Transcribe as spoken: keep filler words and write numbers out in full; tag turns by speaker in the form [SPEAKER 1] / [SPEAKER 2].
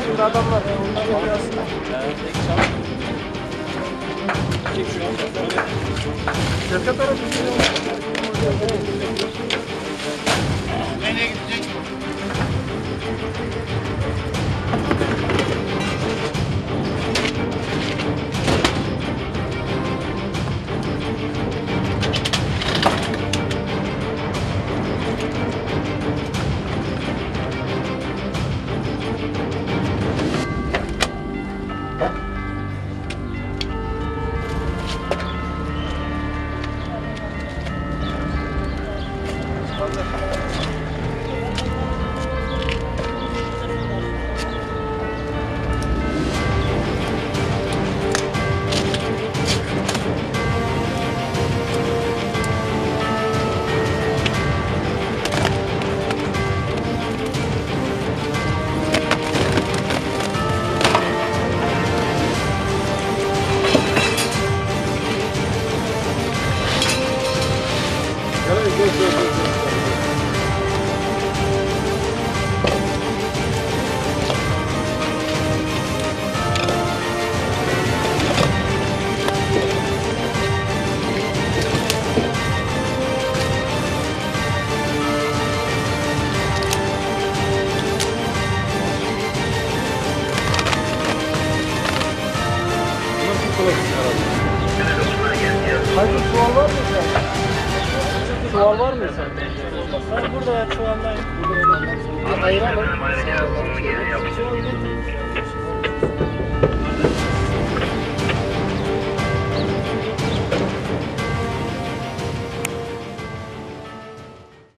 [SPEAKER 1] Şimdi adamlar onlar yapıyorlar.
[SPEAKER 2] Çek şu an.
[SPEAKER 1] Şirket tarafı.
[SPEAKER 3] Nereye gidecek?
[SPEAKER 1] Hacı çuval var mı sen? Çuval var mı sen?
[SPEAKER 2] Var burada ya çuvaldayım.
[SPEAKER 1] Ayıralım.
[SPEAKER 2] Çuval